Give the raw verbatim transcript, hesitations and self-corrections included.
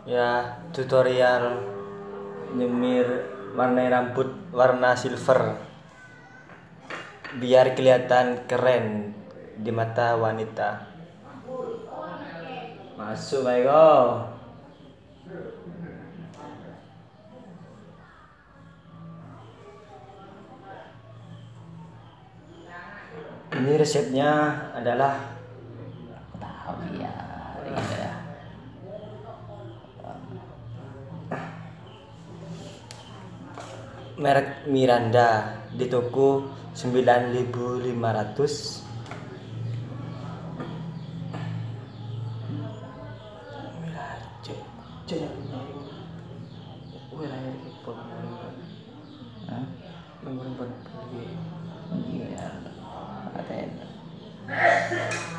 Ya, tutorial nyemir warna rambut warna silver biar kelihatan keren di mata wanita. Masuk, Baiko. Ini resepnya adalah Tahu ya, gitu ya. merek Miranda di toko sembilan ribu lima ratus. Hah? Iya, paten.